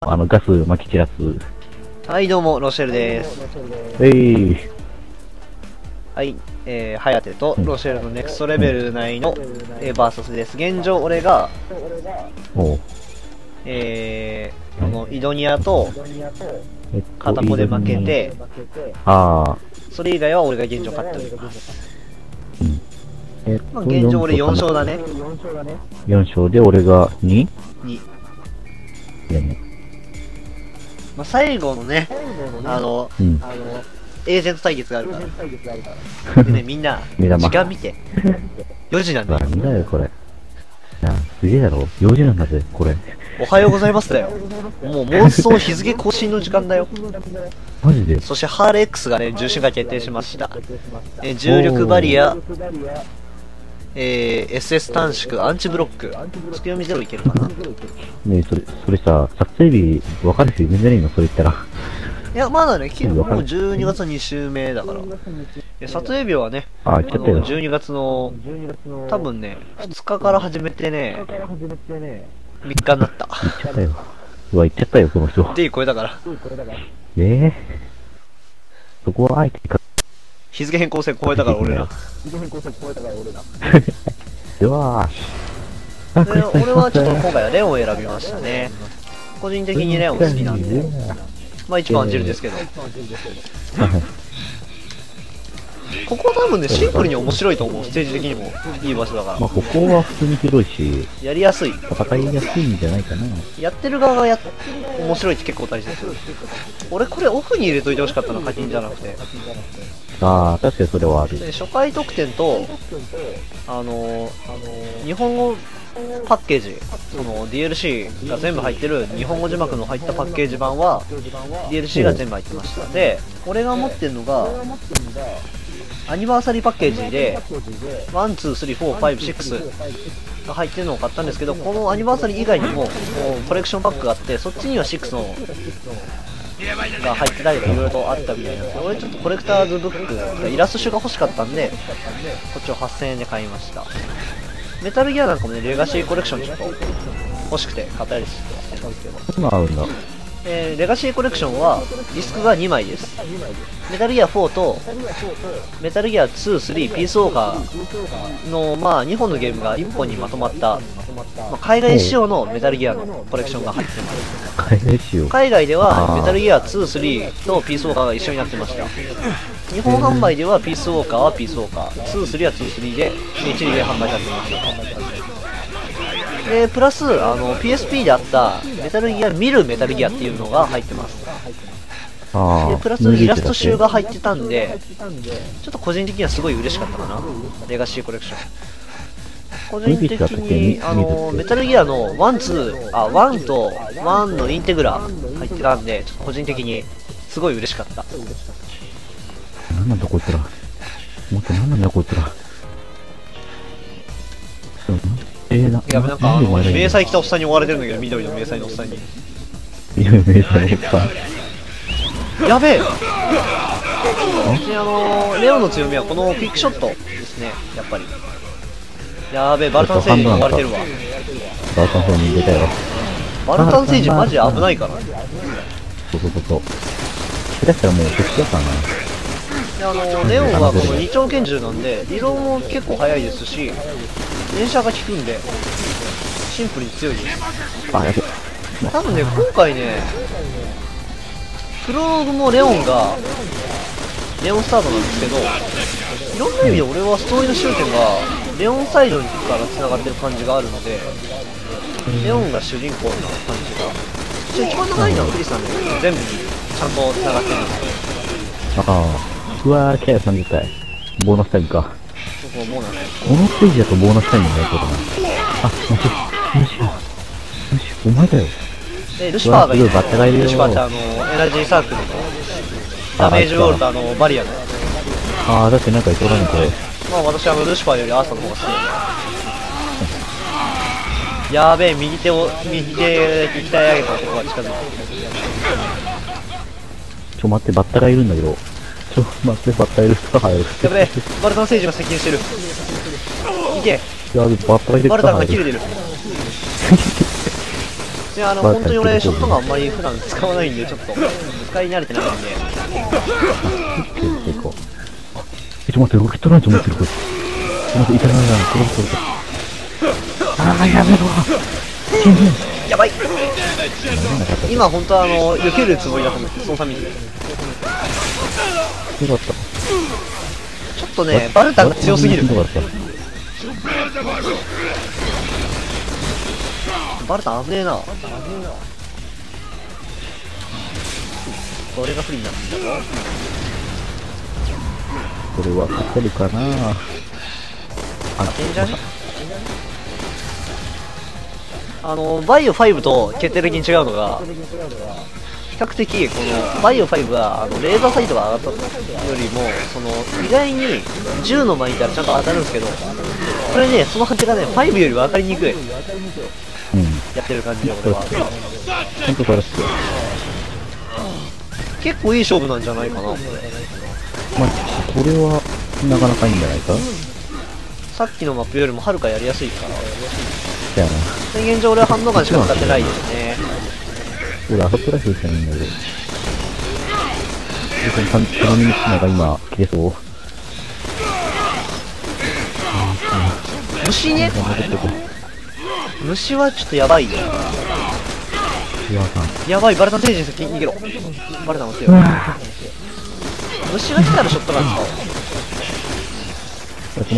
ガス撒き散らす。 はい、どうも、ロシェルです。はい、ハヤテとロシェルのネクストレベル内の、バーサスです。現状、俺が、このイドニアと、片方で負けて、それ以外は俺が現状勝っております。まあ、現状俺4勝だね。 4勝で俺が 2？ 2。まあ、最後のね、エージェント対決があるから。でね、みんな、時間見て。4時なんだよ。 見だよ、これ。すげえだろ。4時なんだぜ、これ。 おはようございますだよ。もう妄想日付更新の時間だよ。 マジで？ そしてハーレ X がね、重心が決定しました。重力バリア、SS 短縮、アンチブロック。月読みゼロいけるかな。 ねえ、それさ、撮影日分かる人いるんじゃねえの？それ言ったら。 いや、まだね、もう12月2週目だから。撮影日はね、12月の、多分ね、2日から始めてね、3日になった。 言っちゃったよ。うわ、言っちゃったよ、この人。 で、超えたから。 そこはあえて日付変更線超えたから俺ら。 では俺はちょっと今回はレオンを選びましたね。個人的にレオン好きなんで。まあ一番ジルですけど。ここ多分ね、シンプルに面白いと思う。ステージ的にもいい場所だから。 まあここは普通に広いし、 やりやすい。 戦いやすいんじゃないかな。 やってる側が面白いって結構大切。俺これオフに入れといてほしかったの、課金じゃなくて。 確かにそれはある。 で初回特典と、日本語パッケージ、その DLC が全部入ってる日本語字幕の入ったパッケージ版は DLC が全部入ってました。で、俺が持ってるのがアニバーサリーパッケージで1、2、3、4、5、6が入ってるのを買ったんですけど、このアニバーサリー以外にもコレクションパックがあって、そっちには6のが入ってたりとかいろいろとあったみたいなんですけど、俺ちょっとコレクターズブックイラスト集が欲しかったんで、こっちを8000円で買いました。メタルギアなんかもね、レガシーコレクションちょっと欲しくて買ったりしてるんですけど、 今合うんだ。 レガシーコレクションはディスクが2枚です。メタルギア4とメタルギア2、3、ピースウォーカーの、まあ、2本のゲームが1本にまとまった、海外仕様のメタルギアのコレクションが入ってます。 海外仕様。 海外ではメタルギア2、3とピースウォーカーが一緒になってました。日本販売ではピースウォーカーはピースウォーカー、2、3は2、3で1で販売されてました。でプラスPSP であったメタルギア見るメタルギアっていうのが入ってます。でプラスイラスト集が入ってたんで、ちょっと個人的にはすごい嬉しかったかな、レガシーコレクション。個人的にメタルギアの1と1のインテグラ入ってたんで、ちょっと個人的にすごい嬉しかった。 なんなんだこいつら。もっとなんなんだこいつら。 やべ、なんか迷彩着たおっさんに追われてるんだけど、緑の迷彩のおっさんに。 緑の迷彩のおっさん。やべえ。レオンの強みはこのクイックショットですね、やっぱり。やべえ、バルタン星人に追われてるわ。 バルタン星人出たよ。 バルタン星人マジで危ないから。 そう。下手したらもう敵だからな。 レオンはこの2丁拳銃なんで、リローも結構速いですし、連射が効くんで、シンプルに強いです。 やべ。 多分ね、今回ね、プロローグもレオンスタートなんですけど、いろんな意味で俺はストーリーの終点がレオンサイドから繋がってる感じがあるので、レオンが主人公な感じが。一番長いのはクリスなんで、全部にちゃんと繋がってるんですよ。 うわー、キャラ30体。ボーナスタイムか。 このステージだとボーナスタイムになることな。ルシフ、お前だよ。 で、ルシファーがいる。ルシファーってエナジーサークルのダメージウォールとバリアの。 だってなんかいそうだね、これ。 まあ私はルシファーよりアーサの方が好きなんで。やべえ、右手鍛え上げた男が近づいてる。 待って、バッタがいるんだけど。待って、バッタいる。 やべえ、バルタン星人が接近してる。いけ。 バッタがいる。 バルタンが切れてる。 いや、本当に俺、ショットガンあんまり普段使わないんで、ちょっと、使い慣れてないんで。 結構。ちょっと待って、ロケットランチ持ってる、これ。ちょっと待って、いたないな、これ。あー、やめろ。 やばい。今、本当は避けるつもりだと思って、そのために。よかった。 ちょっとね、バルタが強すぎる。バルタ危ねえな。これが不利になってきたぞ。 これは勝てるかな。 勝てんじゃね。バイオ5と決定的に違うのが、比較的このバイオ5はレーザーサイトが上がったよりも、意外に銃の前にいたらちゃんと当たるんですけど、これね、その感じがね、5より分かりにくい。やってる感じで俺は。 本当これ結構いい勝負なんじゃないかな。 まあ、これはなかなかいいんじゃないか。 さっきのマップよりもはるかやりやすいから。 だよな。 宣言上俺はハンドガンしか使ってないですね。 俺アソプライフしかないんだけど。このミニスナが今切れそう。 虫ね。虫はちょっとやばいよ。やばい、バルタン星人先に逃げろ。バルタン待ってよ。虫が来たらショットガン使おう。 待って。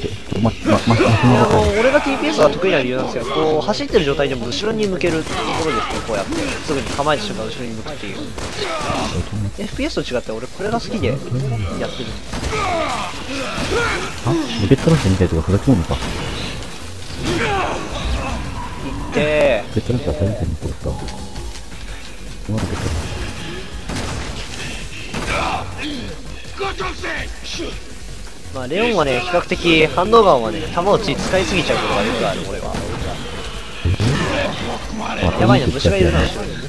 俺が TPS が得意な理由なんですけど、こう走ってる状態でも後ろに向けるところですね。こうやってすぐに構えた瞬間後ろに向くっていう。FPS と違って俺これが好きでやってる。 あ、ロケットランチみたいとかふざけものか。 ロケットランチは大変に殺した。今ロケットランチ。 まあレオンはね、比較的ハンドガンはね、弾打ち使いすぎちゃうことがよくある、俺は。やばいな、虫がいるな。 や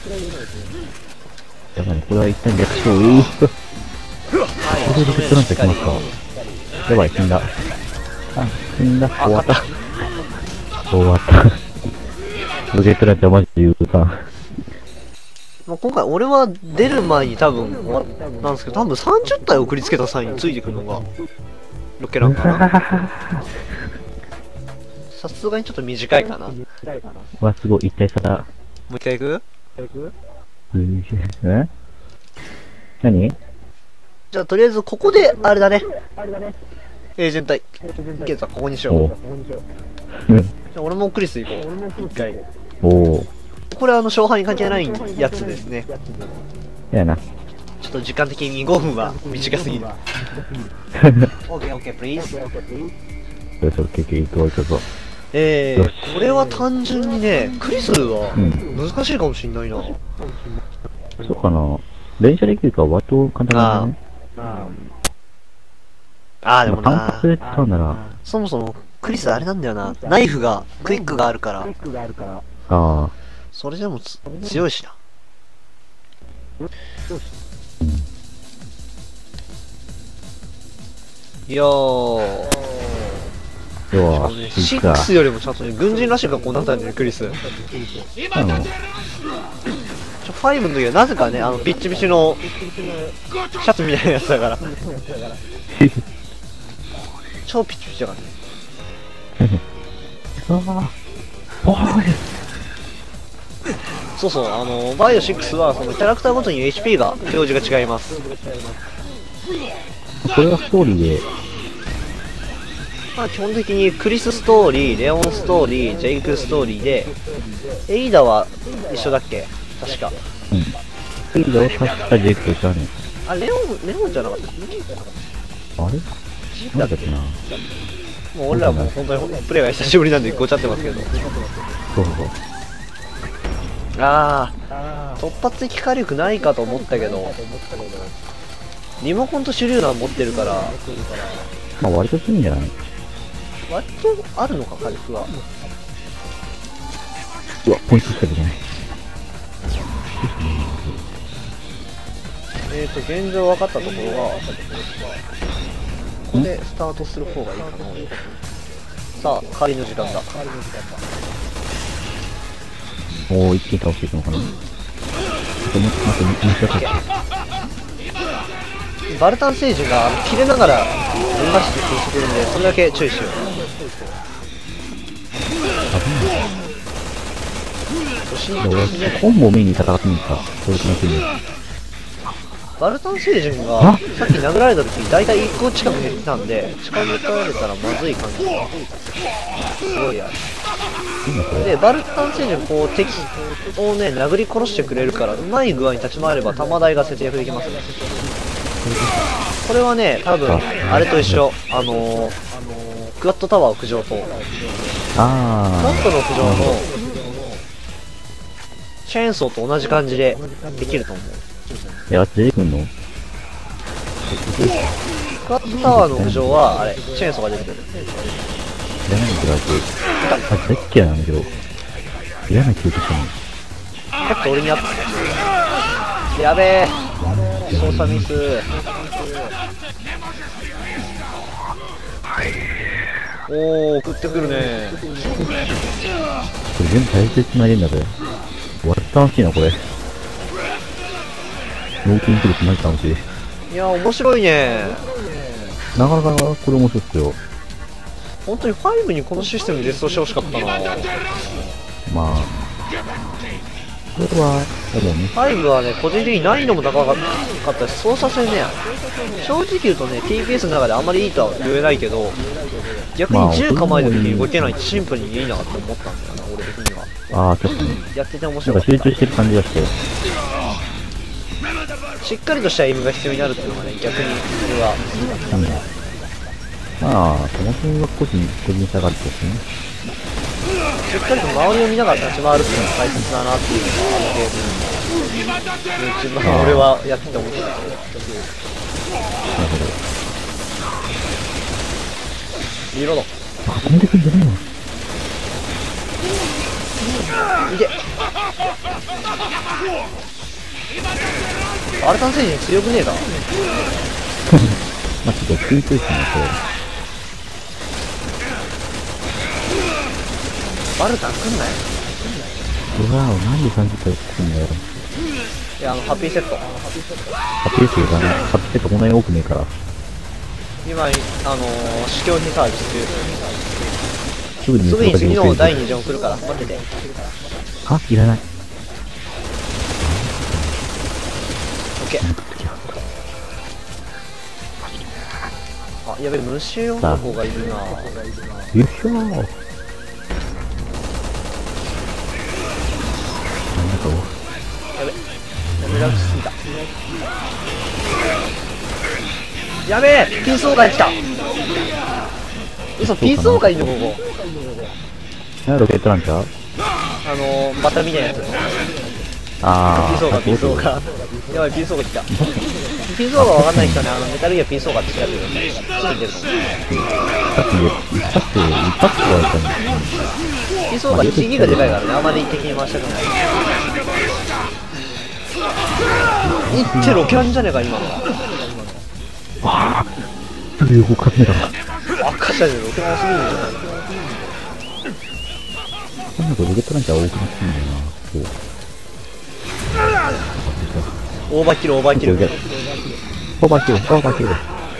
ばいね、これは一体略称。これでロケットランチが来ますか。やばい、死んだ。死んだ。終わった。ロケットランチはマジで言うか。 まあ今回俺は出る前に多分終わったんですけど、多分30体送りつけた際についてくるのがロケランかな。さすがにちょっと短いかな。 わ、すごい、一体差だ。 もう一回行く？ 何？ じゃあとりあえずここであれだね。エージェントいけた、ここにしよう。じゃあ俺もクリス行こう。一回。これは勝敗に関係ないやつですね。 やな。 ちょっと時間的に5分は短すぎる。OK、please。 よし、OK、行こう、 これは単純にね、クリスは難しいかもしんないな。 そうかな。連射できるから割と簡単だね。 でもな、 単発で使うなら。 そもそもクリスあれなんだよな。ナイフが、クイックがあるから。それでも強いしな。いやー。6よりもちゃんとね、軍人らしい格好になったんだよね、クリス。5の時はなぜかね、ビッチビチのシャツみたいなやつだから。超ピッチピチだからね。そうそう、バイオ6はそのキャラクターごとに HP が表示が違います。 これはストーリーで、 まあ基本的にクリスストーリー、レオンストーリー、ジェイクストーリーで、エイダは一緒だっけ？確か。 エイダは確かジェイクと一緒だね。 レオンじゃなかった？ あれ？なんだっけな。 もう俺らも本当にプレイが久しぶりなんでごちゃってますけど。突発的火力ないかと思ったけど、リモコンと手榴弾持ってるから、 まあ割とするんじゃない？ 割とあるのか、火力は。 うわ、ポイントしか出ない。 現状分かったところは、ここでスタートする方がいいかな。さあ、狩りの時間だ。 おー、一気に倒していくのかな。あとも、あと2射か。 バルタン星人が切れながら分がして消してくるんで、それだけ注意しよう。 俺、コンボメインに戦ってみるか。そういう気持ちに。 バルタン星人がさっき殴られた時大体1個近く減ってたんで、近づかれたらまずい感じがすごいある。で、バルタン星人こう敵をね、殴り殺してくれるから、うまい具合に立ち回れば弾台が節約できますね。これはね、多分あれと一緒、クワッドタワー屋上と、クワッドの屋上のチェーンソーと同じ感じでできると思う。 あっち出てくんの？ クワッドタワーの屋上は、あれ、チェーンソーが出てくる。 いらないんだけど、あ、大っ嫌いなんだけど。いらない気がしたの。 ちょっと俺にあった。やべえ。操作ミス。おー、食ってくるね。 これ全部大切なげんだぜ。割った楽しいな、これ。脳筋すると何か楽しい。 いや、面白いね。 なかなかこれ面白いっすよ。 本当に5にこのシステムで実装してほしかったな。 まあ。これは、でもね。 5はね、個人的に難易度も高かったし、操作性ね、正直言うとね、TPS の中であんまりいいとは言えないけど、逆に銃構えた時に動けないってシンプルにいいなって思ったんだよな、俺的には。 ああ、確かに。 やってて面なん白かった。 か集中してる感じがして。 しっかりとしたエイムが必要になるっていうのがね、逆にそれはうん。まあ、その辺は個人差があるとですね。 しっかりと周りを見ながら立ち回るっていうのが大切だなっていうのがあのゲームの一番俺はやってて思ってた。 なるほど。 リロード。 あ、飛んでくんじゃねえの。 いけ。アルタン星人強くねえか。 まあ、ちょっと食いついてね、これ。 バルタン来んなよ。 うわぁ、なんで30回来んだよ。 いや、ハッピーセット。 ハッピーセットがね、ハッピーセットこんなに多くねえから。 今、試供品サービスすぐにすぐに次の第2弾来るから待ってて。 あ、いらない。 オッケー。あ、やべえ、虫男がいるな。 よいしょー。なんだと。 やべ、やべラグすぎた。やべえ、ピンソーガー来た。嘘、ピンソーガーいるのここ。 ロケットランチャーバタみたいなやつ。 あピンソーガー、ピンソーガー。やばい、ピンソーガー来た。ピンソーガーわかんない人はね、メタルギアピンソーガーって調べるんで、すぐに出ると思う。 一発はやったんだピンソーガー1ギガでかいからね、あまり敵に回したくない。いってロケランじゃねえか、今の。 わぁ、すぐ動かせた。 赤車でロケランすぎるんじゃないの。 なんかロケットランチャー多くなってんだよな。そう。 オーバーキル、オーバーキル。 オーバーキル、オーバーキル。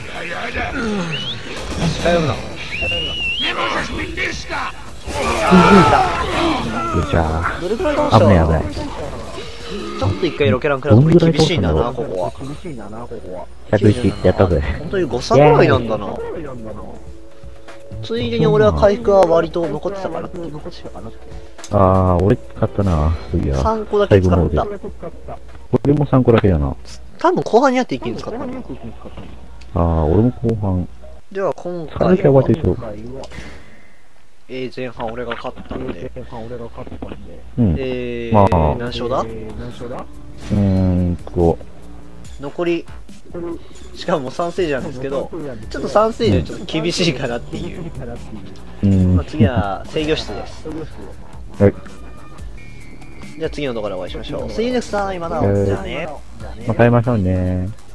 近寄るな。 よっしゃどれくらい倒ー。 した危ない危ない。 ちょっと一回ロケラン食らうと厳しいんだな、ここは。 101、やったぜ。 本当に誤差ぐらいなんだな。ついでに俺は回復は割と残ってたかな。 あー、俺使ったな。そういや。 3個だけ使った。 これも3個だけだな。 多分後半にやって一気に使ったな。 あー、俺も後半。 では今最回初は終わってるは、前半俺が勝ったんで、 うん。まあ何勝だ残り、しかも3ステージなんですけど、ちょっと3ステージはちょっと厳しいかなっていう。まあ、次は制御室です。 はい。 じゃあ次の動画でお会いしましょう。See you next time! また、じゃあね。 また会いましょうね。